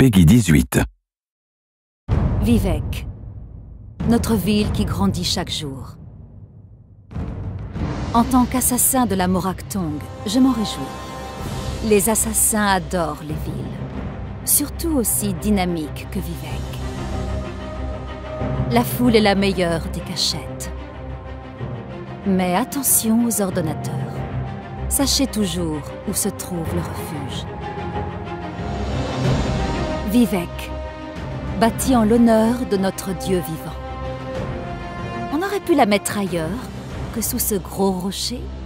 Peggy 18. Vivek, notre ville qui grandit chaque jour. En tant qu'assassin de la Morakthong, je m'en réjouis. Les assassins adorent les villes, surtout aussi dynamiques que Vivek. La foule est la meilleure des cachettes. Mais attention aux ordonnateurs. Sachez toujours où se trouve le refuge. Vivek, bâti en l'honneur de notre Dieu vivant. On aurait pu la mettre ailleurs que sous ce gros rocher.